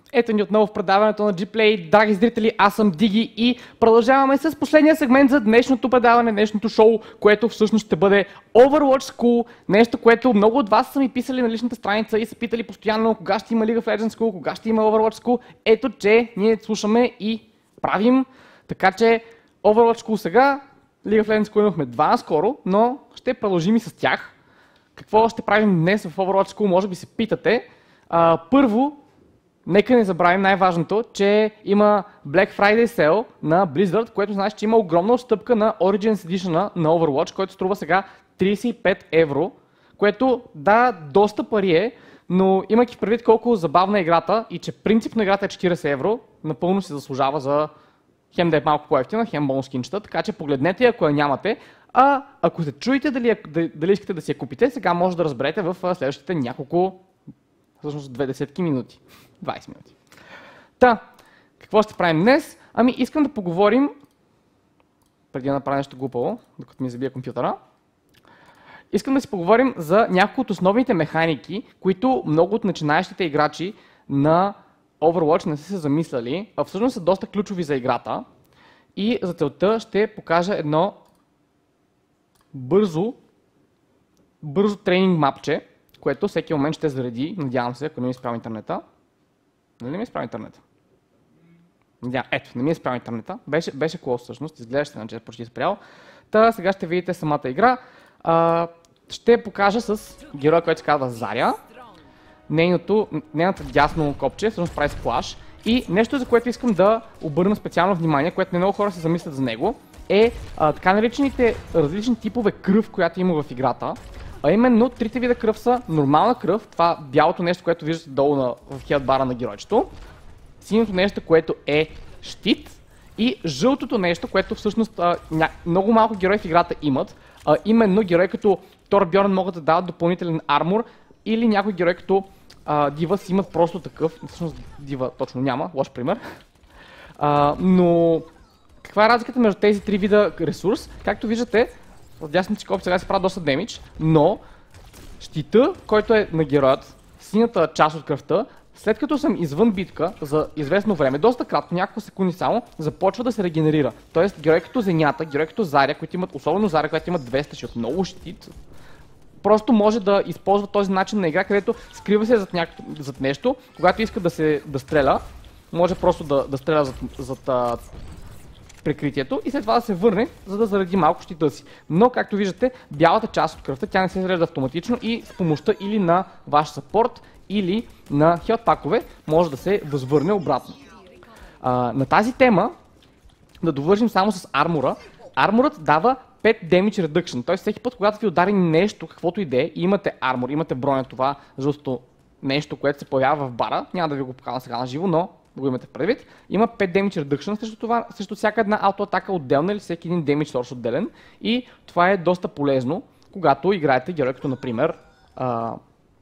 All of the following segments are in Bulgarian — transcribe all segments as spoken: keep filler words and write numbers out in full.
Ето ни отново в предаването на Gplay. Драги зрители, аз съм Диги и продължаваме с последния сегмент за днешното предаване, днешното шоу, което всъщност ще бъде Overwatch School. Нещо, което много от вас са ми писали на личната страница и са питали постоянно кога ще има League of Legends School, кога ще има Overwatch School. Ето, че ние слушаме и правим. Така че Overwatch School сега, League of Legends School имахме два наскоро, но ще продължим и с тях. Какво ще правим днес в Overwatch School, може би се питате. А, първо, нека не забравим най-важното, че има Black Friday Sale на Blizzard, което значи, че има огромна отстъпка на Origins Edition на Overwatch, който струва сега трийсет и пет евро, което да, доста пари е, но имайки предвид колко забавна е играта и че принципно играта е четирийсет евро, напълно се заслужава за хем да е малко по-евтина, хем бонус скинчета, така че погледнете ако я нямате. А ако се чуете дали, дали искате да си я купите, сега може да разберете в следващите няколко, всъщност две десетки минути. двайсет минути. Та, какво ще правим днес? Ами искам да поговорим, преди да направя нещо глупаво, докато ми забия компютъра, искам да си поговорим за няколко от основните механики, които много от начинаещите играчи на Overwatch не са се замисляли, а всъщност са доста ключови за играта. И за целта ще покажа едно бързо, бързо тренинг мапче, което всеки момент ще зареди, надявам се, ако не ми изправя интернета. Нали не ми изправя интернета? Надявам, ето, не ми изправя интернета. Беше, беше close всъщност, изглеждаше, че почти спрял. Та сега ще видите самата игра. А, ще покажа с героя, който се казва Заря. Нейното, нейната дясно копче всъщност прави сплаш. И нещо, за което искам да обърна специално внимание, което не много хора се замислят за него, е а, така наречените различни типове кръв, която има в играта. А именно трите вида кръв са нормална кръв, това бялото нещо, което виждате долу на, в хелтбара на геройчето, синьото нещо, което е щит и жълтото нещо, което всъщност а, ня... много малко герои в играта имат. А, именно герои като Торбьорн могат да дават допълнителен армор или някои герои като а, Дива си имат просто такъв, всъщност Дива точно няма, лош пример. А, но каква е разликата между тези три вида ресурс? Както виждате, в дясната копия сега се прави доста демидж, но щита, който е на героят, синята част от кръвта, след като съм извън битка за известно време, доста кратко, няколко секунди само, започва да се регенерира. Тоест герои като Зенята, герои като Заря, които имат, особено Заря, която имат двеста, защото много щит, просто може да използва този начин на игра, където скрива се зад, няко... зад нещо, когато иска да се да стреля, може просто да, да стреля зад, зад а... прикритието и след това да се върне, за да заради малко щита си. Но, както виждате, бялата част от кръвта, тя не се зарежда автоматично и с помощта или на ваш съпорт, или на хелт пакове, може да се възвърне обратно. А, на тази тема, да довържим само с армора, арморът дава пет damage reduction, т.е. всеки път, когато ви удари нещо, каквото и да е, и имате армор, имате броня, това жълто нещо, което се появява в бара, няма да ви го покажа сега на живо, но да го имате предвид, има пет damage reduction срещу това, срещу всяка една автоатака отделна или всеки един damage source отделен и това е доста полезно, когато играете герой като например а,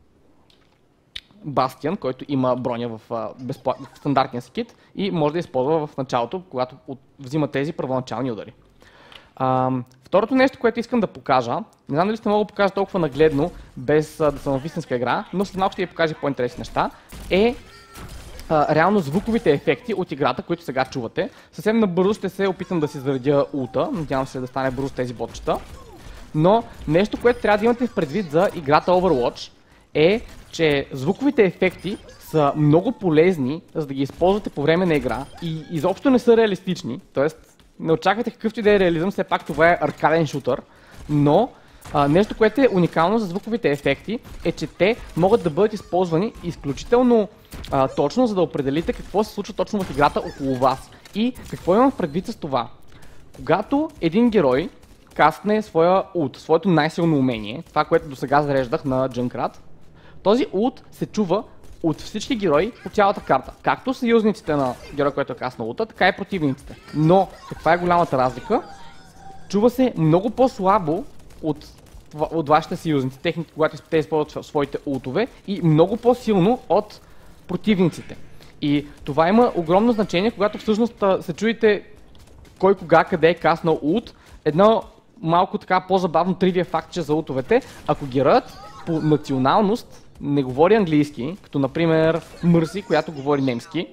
Бастиан, който има броня в, а, безпла... в стандартния си кит и може да използва в началото, когато от... взима тези първоначални удари. А, второто нещо, което искам да покажа, не знам дали сте мога да покажа толкова нагледно, без а, да съм в истинска игра, но след малко ще ви покажа по-интересни неща, е а, реално звуковите ефекти от играта, които сега чувате. Съвсем набързо ще се опитам да си заредя улта, надявам се да стане бързо тези ботчета. Но нещо, което трябва да имате в предвид за играта Overwatch е, че звуковите ефекти са много полезни, за да ги използвате по време на игра и изобщо не са реалистични, т.е. не очаквайте какъвто и да е реализъм, все пак това е аркаден шутър, но а, нещо, което е уникално за звуковите ефекти е, че те могат да бъдат използвани изключително а, точно, за да определите какво се случва точно в играта около вас. И какво имам предвид с това? Когато един герой кастне своя улт, своето най-силно умение, това, което досега зареждах на Junkrat, този улт се чува от всички герои по цялата карта. Както съюзниците на героя, който е каснал улта, така и противниците. Но каква е голямата разлика? Чува се много по-слабо от, от вашите съюзници, техните, когато те използват своите ултове, и много по-силно от противниците. И това има огромно значение, когато всъщност се чуете кой кога, къде е каснал улт. Едно малко така по-забавно тривия факт, че за ултовете, ако героят по националност не говори английски, като например Мърси, която говори немски,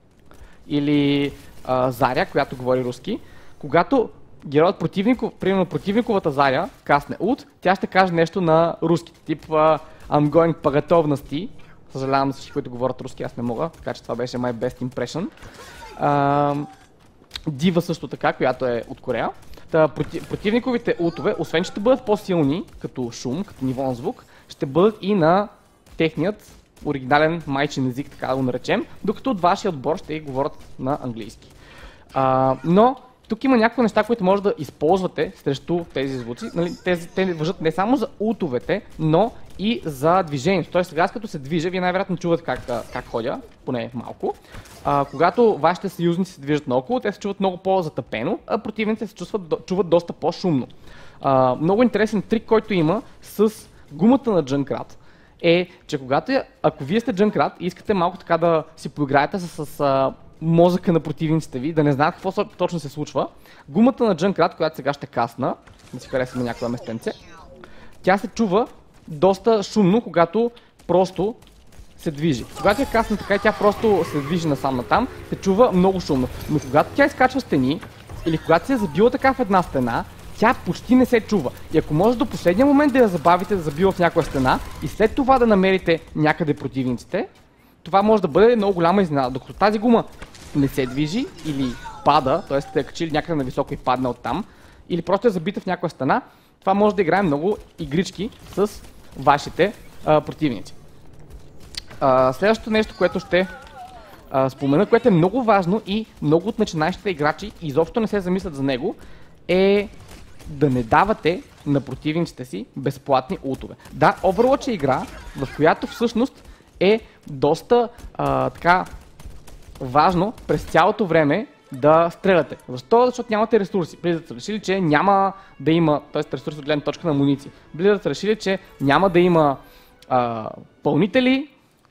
или а, Заря, която говори руски, когато героят противников, примерно противниковата Заря касне ult, тя ще каже нещо на руски, тип а, I'm going по готовности. Съжалявам за всички, които говорят руски, аз не мога, така че това беше my best impression. А, Дива също така, която е от Корея. Та, против, противниковите ултове, освен че ще бъдат по-силни, като шум, като ниво на звук, ще бъдат и на техният оригинален майчин език, така да го наречем, докато от вашия отбор ще говорят на английски. А, но тук има някакви неща, които може да използвате срещу тези звуци. Нали, тези, те въжат не само за ултовете, но и за движението. Тоест сега, като се движа, вие най-вероятно чувате как, как ходя, поне малко. А, когато вашите съюзници се движат наоколо, те се чуват много по-затъпено, а противниците се чувстват, чуват доста по-шумно. А, много интересен трик, който има с гумата на Junkrat е, че когато, ако вие сте Junkrat и искате малко така да си поиграете с, с а, мозъка на противниците ви, да не знаят какво точно се случва, гумата на Junkrat, която сега ще касна, да си харесаме някое местенце, тя се чува доста шумно, когато просто се движи. Когато я касна така и тя просто се движи насам натам, се чува много шумно. Но когато тя изкачва стени, или когато се е забила така в една стена, тя почти не се чува. И ако може до последния момент да я забавите да забива в някоя стена и след това да намерите някъде противниците, това може да бъде много голяма изненада. Докато тази гума не се движи или пада, т.е. сте качили някъде на високо и падна оттам, или просто е забита в някоя стена, това може да играе много игрички с вашите а, противници. А, следващото нещо, което ще а, спомена, което е много важно и много от начинаещите играчи изобщо не се замислят за него, е да не давате на противниците си безплатни ултове. Да, Overwatch е игра, в която всъщност е доста а, така важно през цялото време да стреляте. Защо? Защото нямате ресурси. Blizzard са решили, че няма да има, т.е. ресурси от гледна точка на амуниции. Blizzard са решили, че няма да има а, пълнители,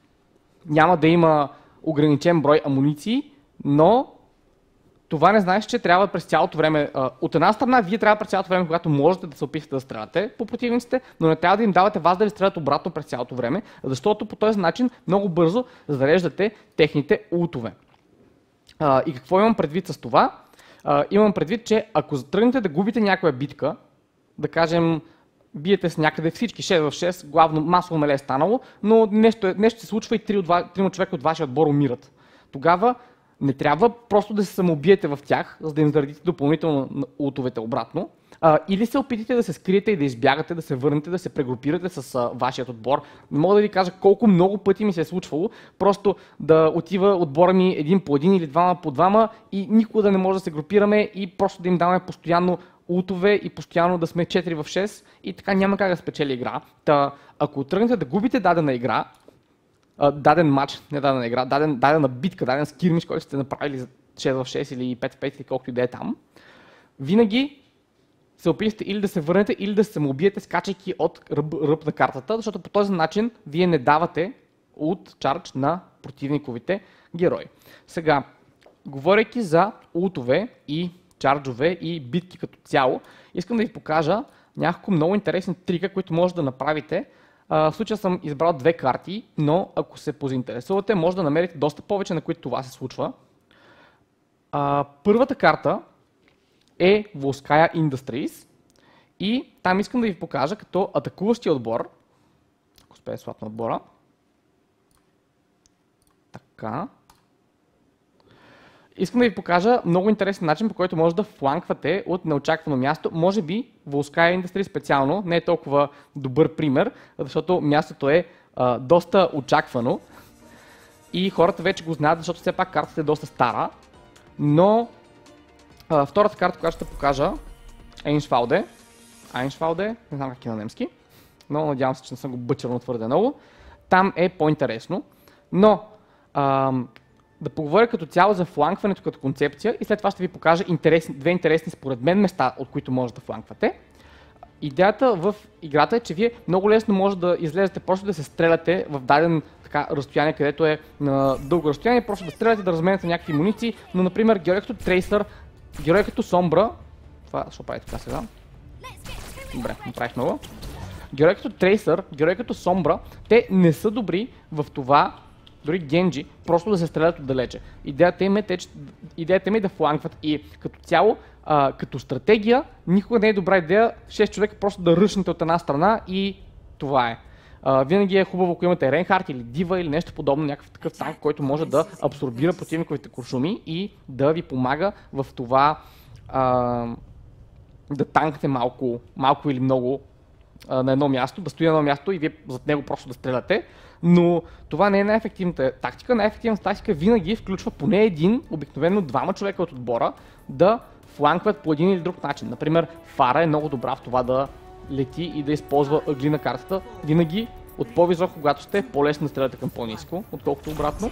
няма да има ограничен брой амуниции, но това не знаеш, че трябва през цялото време, а, от една страна, вие трябва през цялото време, когато можете да се опитате да стреляте по противниците, но не трябва да им давате вас да ви стрелят обратно през цялото време, защото по този начин много бързо зареждате техните ултове. А, и какво имам предвид с това? А, имам предвид, че ако тръгнете да губите някоя битка, да кажем, биете с някъде всички шест в шест, главно масово меле е станало, но нещо, нещо се случва и три от човека от вашия отбор умират. Тогава не трябва просто да се самоубиете в тях, за да им заредите допълнително ултовете обратно. А, или се опитите да се скриете и да избягате, да се върнете, да се прегрупирате с а, вашият отбор. Не мога да ви кажа колко много пъти ми се е случвало просто да отива отбора ми един по един или двама по двама и никога да не може да се групираме и просто да им даваме постоянно ултове и постоянно да сме четири в шест и така няма как да спечели игра. Та, ако тръгнете да губите дадена игра, даден матч, не дадена игра, даден, дадена битка, даден скирмиш, който сте направили за шест в шест или пет в пет или колкото и да е там, винаги се опитате или да се върнете, или да се самоубиете, скачайки от ръб, ръб на картата, защото по този начин вие не давате ult чардж на противниковите герои. Сега, говорейки за ултове и чарджове и битки като цяло, искам да ви покажа няколко много интересни трика, които може да направите. Uh, в случая съм избрал две карти, но ако се позаинтересувате, може да намерите доста повече, на които това се случва. Uh, първата карта е Volskaya Industries и там искам да ви покажа като атакуващия отбор. Ако успея да слапна отбора. Така. Искам да ви покажа много интересен начин, по който може да фланквате от неочаквано място. Може би Volskaya Industries специално не е толкова добър пример, защото мястото е а, доста очаквано и хората вече го знаят, защото все пак картата е доста стара. Но а, втората карта, която ще покажа е Einschwalde. Einschwalde, не знам как е на немски, но надявам се, че не съм го бъчерно твърде много. Там е по-интересно, но а, да поговоря като цяло за фланкването като концепция и след това ще ви покажа интересни, две интересни според мен места, от които може да фланквате. Идеята в играта е, че вие много лесно може да излезете просто да се стреляте в даден така разстояние, където е на дълго разстояние, просто да стреляте, да разменяте някакви муниции, но например герой като Tracer, герой като Sombra, това ще прави така сега. Добре, направих много. герои като Трейсър, герои като Сомбра, те не са добри в това, дори Генджи, просто да се стрелят отдалече. Идеята им е, те, че, идеята им е да фланкват и като цяло, а, като стратегия, никога не е добра идея шест човека просто да ръшнете от една страна и това е. Uh, винаги е хубаво, ако имате Рейнхард или Дива или нещо подобно, някакъв такъв танк, който може да абсорбира противниковите куршуми и да ви помага в това uh, да танкате малко, малко или много uh, на едно място, да стои на едно място и вие зад него просто да стреляте. Но това не е най-ефективната тактика. Най-ефективната тактика винаги включва поне един, обикновено двама човека от отбора, да фланкват по един или друг начин. Например, Фара е много добра в това да лети и да използва ъгли на картата. Винаги от по-високо, когато сте, по-лесно да стреляте към по-ниско, отколкото обратно.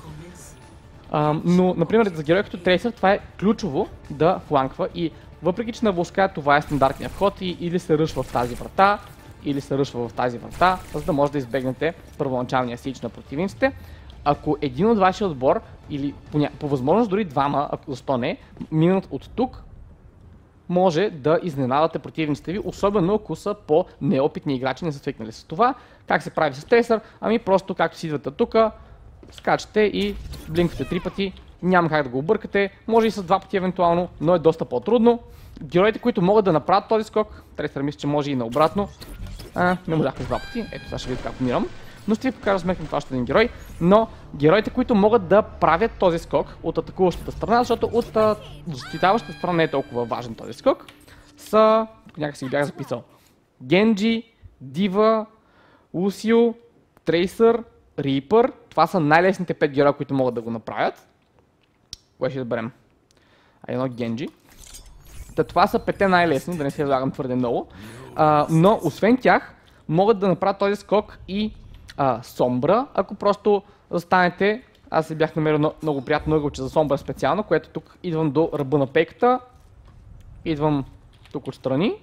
А, но, например, за герой като Трейсър това е ключово да фланква и въпреки, че на войска това е стандартния вход и или се ръшва в тази врата, или се ръшва в тази врата, за да може да избегнете първоначалния сич на противниците. Ако един от вашия отбор, или по, ня... по възможност дори двама, ако защо не, минат от тук, може да изненадате противниците ви, особено ако са по-неопитни играчи, не са свикнали с това. Как се прави с Трейсър? Ами просто както си идвате тук, скачате и блинквате три пъти, няма как да го объркате, може и с два пъти евентуално, но е доста по-трудно. Героите, които могат да направят този скок, Трейсър мисля, че може и наобратно, а, не можахме с два пъти, ето сега ще видите как умирам. Но ще ви покажа сметкам това още един герой, но героите, които могат да правят този скок от атакуващата страна, защото от а, защитаващата страна не е толкова важен този скок, са, тук някак си ги бях записал, Генджи, Дива, Лусио, Трейсър, Рипър, това са най-лесните пет героя, които могат да го направят. Кое ще изберем? А едно Генджи. Та, това са петте най-лесни, да не се влагам твърде много, а, но освен тях могат да направят този скок и а, Сомбра, ако просто застанете. Аз си бях намерил много, много приятно ъгълче за Сомбра специално, което тук идвам до ръба на пейката, идвам тук отстрани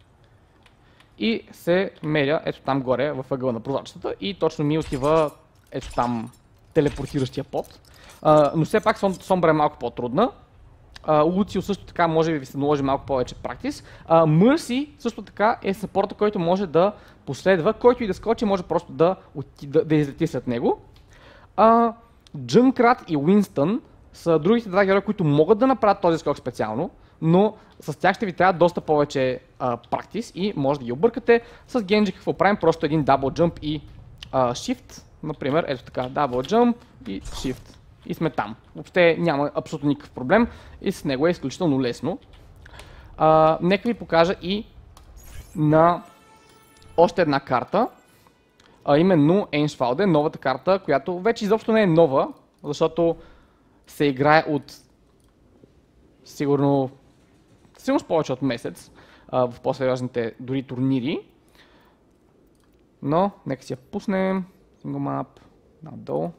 и се меря ето там горе в ъгъла на прозрачната и точно ми отива ето там телепортиращия пот. А, но все пак Сомбра е малко по-трудна. Луцио също така може би ви се наложи малко повече практис. Мърси също така е съпорта, който може да последва, който и да скочи може просто да, да, да излети след него. Джънкрат и Уинстън са другите два герои, които могат да направят този скок специално, но с тях ще ви трябва доста повече а, практис и може да ги объркате. С Генджи какво правим? Просто един дабл джъмп и а, shift. Например, ето така, дабл джъмп и shift. И сме там. Въобще няма абсолютно никакъв проблем и с него е изключително лесно. А, нека ви покажа и на още една карта, а именно Еншвалде, новата карта, която вече изобщо не е нова, защото се играе от сигурно, сигурно с повече от месец а, в по-сериозните дори турнири. Но нека си я пуснем. Single map, надолу.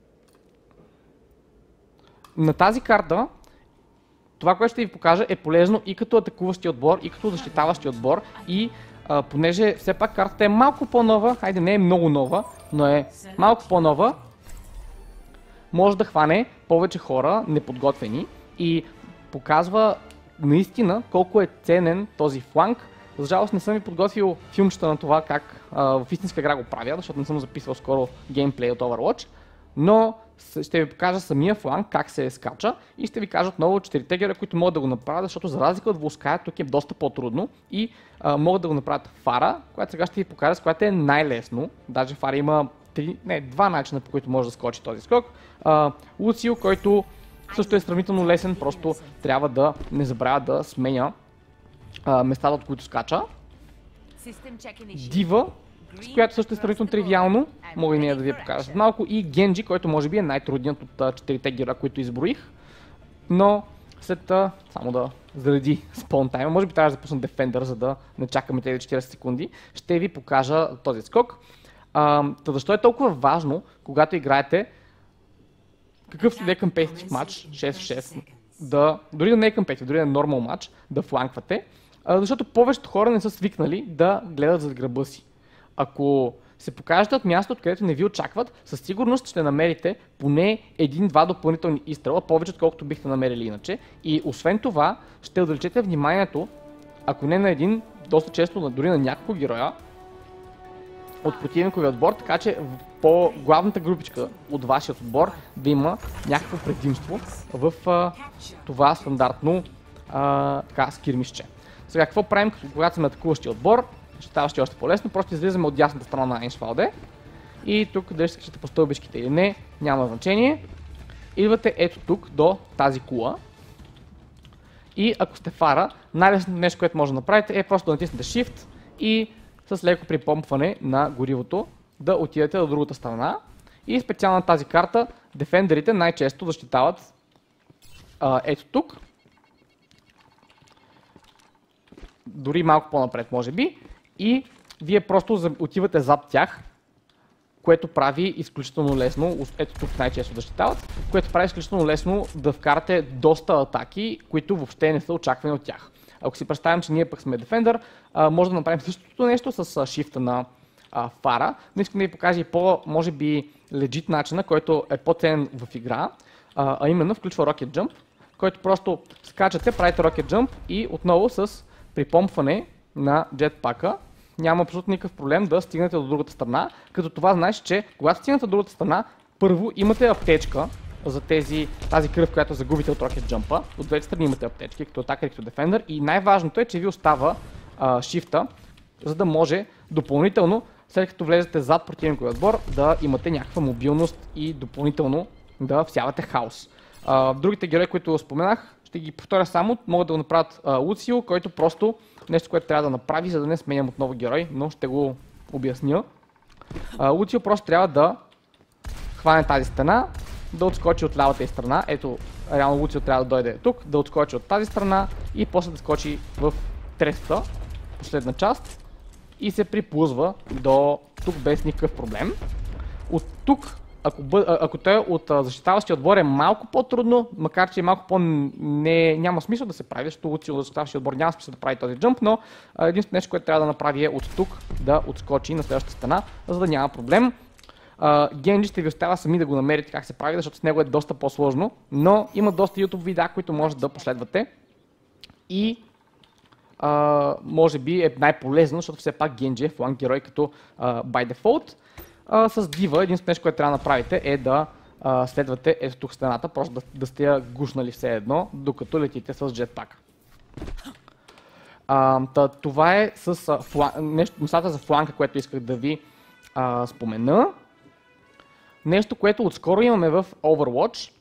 На тази карта, това, което ще ви покажа, е полезно и като атакуващи отбор, и като защитаващи отбор. И а, понеже все пак картата е малко по-нова, хайде не е много нова, но е малко по-нова, може да хване повече хора неподготвени и показва наистина колко е ценен този фланг. За жалост не съм ви подготвил филмчета на това как а, в истинска игра го правя, защото не съм записвал скоро геймплей от Overwatch, но ще ви покажа самия фланг, как се скача и ще ви кажа отново четирите героя, които могат да го направят, защото за разлика от Волская, тук е доста по-трудно и а, могат да го направят Фара, която сега ще ви покажа, с която е най-лесно. Даже Фара има три, не, два начина, по които може да скочи този скок. А, Луцио, който също е сравнително лесен, просто трябва да не забравя да сменя а, местата, от които скача. Дива, с която също е сравнително тривиално, мога и нея да ви я покажа след малко, и Генджи, който може би е най-трудният от четирите героя, които изброих, но след а, само да заради спаунтайма, може би трябва да запусна Defender, за да не чакаме тези четиридесет секунди, ще ви покажа този скок. А, защо е толкова важно, когато играете какъвто да е компетитив матч, шест в шест, да, дори да не е компетитив, дори да е нормал матч, да фланквате, а, защото повечето хора не са свикнали да гледат зад гръба си. Ако се покажете от място, откъдето не ви очакват, със сигурност ще намерите поне един-два допълнителни изстрела, повече отколкото бихте намерили иначе. И освен това, ще отдалечете вниманието, ако не на един, доста често дори на няколко героя, от противниковия отбор, така че по главната групичка от вашия отбор да има някакво предимство в а, това стандартно а, така, скирмишче. Сега какво правим, когато сме атакуващия отбор? Ще става ще още по-лесно, просто излизаме от дясната страна на Еншвалде и тук дали ще скачате по стълбичките или не, няма значение. Идвате ето тук до тази кула и ако сте фара, най-лесното нещо, което може да направите е просто да натиснете Shift и с леко припомпване на горивото да отидете до другата страна. И специално на тази карта дефендерите най-често защитават а, ето тук. Дори малко по-напред може би. И вие просто отивате зад тях, което прави изключително лесно, ето тук най-често защитават, което прави изключително лесно да вкарате доста атаки, които въобще не са очаквани от тях. Ако си представим, че ние пък сме Defender, може да направим същото нещо с шифта на а, фара, но искам да ви покажа и по, може би, legit начина, който е по-ценен в игра, а, а именно включва Rocket Jump, който просто скачате, правите Rocket Jump и отново с припомпване на джетпака няма абсолютно никакъв проблем да стигнете до другата страна, като това знаеш, че когато стигнете до другата страна, първо имате аптечка за тези, тази кръв, която загубите от Rocket Jump-а. От двете страни имате аптечки, като атакър и като Defender. И най-важното е, че ви остава а, шифта, за да може допълнително, след като влезете зад противниковия отбор, да имате някаква мобилност и допълнително да всявате хаос. А, другите герои, които споменах, ще ги повторя само, могат да го направят а, Луцио, който просто нещо, което трябва да направи, за да не сменям отново герой, но ще го обясня. А, Луцио просто трябва да хване тази стена, да отскочи от лявата й страна. Ето, реално Луцио трябва да дойде тук, да отскочи от тази страна и после да скочи в третата, последна част и се приплъзва до тук без никакъв проблем. От тук, ако, бъ... ако той от защитаващия отбор е малко по-трудно, макар че е малко по-не... няма смисъл да се прави, защото Луцио от защитаващия отбор няма смисъл да прави този джъмп, но единственото нещо, което трябва да направи е от тук да отскочи на следващата стена, за да няма проблем. Uh, Генджи ще ви остава сами да го намерите как се прави, защото с него е доста по-сложно, но има доста YouTube видеа, които може да последвате и uh, може би е най-полезно, защото все пак Генджи е фланг герой като uh, by default. Uh, с Дива единственото нещо, което трябва да направите е да uh, следвате ето тук стената, просто да, да сте я гушнали все едно, докато летите с джетпак. Uh, това е с uh, флан... нещо, нещата за фланка, което исках да ви uh, спомена. Нещо, което отскоро имаме в Overwatch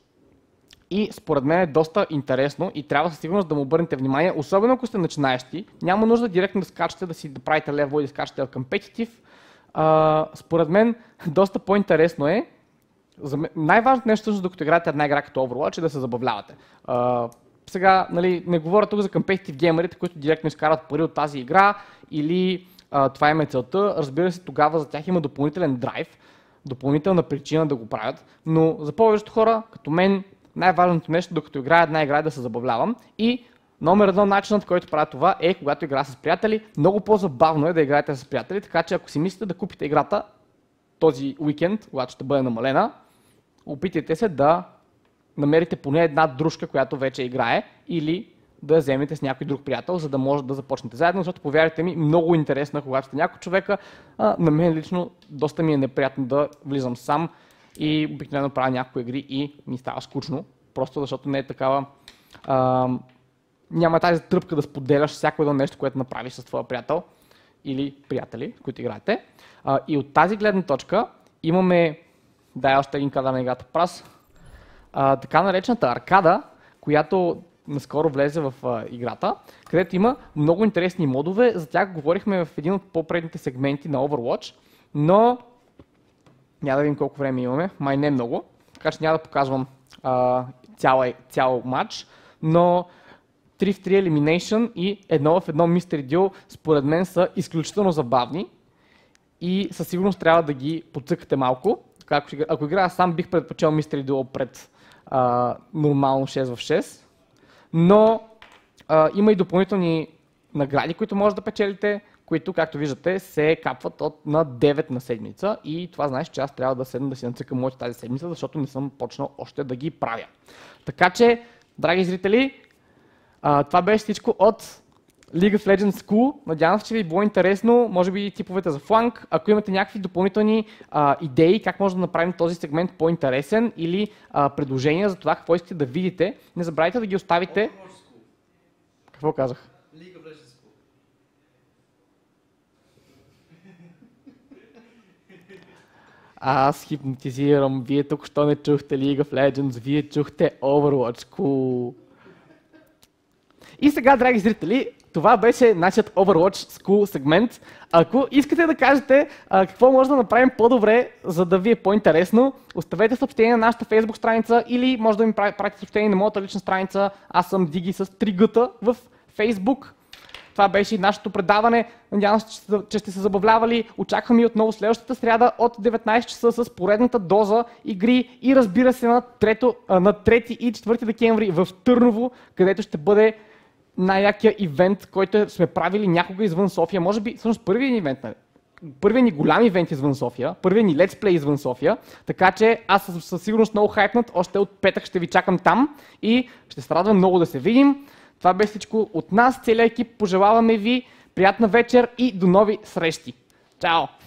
и според мен е доста интересно и трябва със сигурност да му обърнете внимание, особено ако сте начинаещи. Няма нужда директно да скачате, да си да правите лево и да скачате в Competitive. Uh, според мен доста по-интересно е. Най-важното нещо също, докато играете една игра като Overwatch, е да се забавлявате. Uh, сега, нали, не говоря тук за Competitive геймерите, които директно изкарат пари от тази игра или uh, това им е целта. Разбира се, тогава за тях има допълнителен драйв, допълнителна причина да го правят, но за повечето хора, като мен, най-важното нещо, докато играя една игра е да се забавлявам и номер едно начинът, в който правя това е, когато игра с приятели, много по-забавно е да играете с приятели, така че ако си мислите да купите играта този уикенд, когато ще бъде намалена, опитайте се да намерите поне една дружка, която вече играе или да я вземете с някой друг приятел, за да може да започнете заедно, защото повярвайте ми, много интересно е, когато сте някой човека. А, на мен лично доста ми е неприятно да влизам сам и обикновено правя някои игри и ми става скучно, просто защото не е такава... А, няма тази тръпка да споделяш всяко едно нещо, което направиш с твоя приятел или приятели, с които играете. А, и от тази гледна точка имаме, дай още един кадър на играта прас, а, така наречената аркада, която наскоро влезе в а, играта, където има много интересни модове. За тях говорихме в един от по-предните сегменти на Overwatch, но няма да видим колко време имаме, май не много, така че няма да показвам а, цял, цял матч, но три в три Elimination и едно в едно Mystery Duel според мен са изключително забавни и със сигурност трябва да ги подцъкате малко. Ако, ако играя сам, бих предпочел Mystery Duel пред а, нормално шест в шест. Но а, има и допълнителни награди, които може да печелите, които, както виждате, се капват от на девет на седмица и това знаеш, че аз трябва да седна да си нацъкам моите тази седмица, защото не съм почнал още да ги правя. Така че, драги зрители, а, това беше всичко от League of Legends School. Надявам се, че ви е било интересно. Може би типовете за фланг. Ако имате някакви допълнителни а, идеи как може да направим този сегмент по-интересен или а, предложения за това какво искате да видите, не забравяйте да ги оставите. Какво казах? League of Legends School. Аз хипнотизирам. Вие тук що не чухте League of Legends, вие чухте Overwatch. Cool. И сега, драги зрители, това беше нашият Overwatch School сегмент. Ако искате да кажете а, какво може да направим по-добре, за да ви е по-интересно, оставете съобщение на нашата Facebook страница или може да ми пратите съобщение на моята лична страница. Аз съм Диги с три гъта в Facebook. Това беше и нашето предаване. Надявам се, че сте се забавлявали. Очакваме и отново следващата сряда от деветнайсет часа с поредната доза игри и разбира се на, трето, на трети и четвърти декември в Търново, където ще бъде най-якия ивент, който сме правили някога извън София. Може би всъщност първият ни ивент, първият ни голям ивент извън София, първият ни Let's Play извън София, така че аз със, със сигурност много хайпнат, още от петък ще ви чакам там и ще се радвам много да се видим. Това беше всичко от нас, целият екип. Пожелаваме ви приятна вечер и до нови срещи. Чао!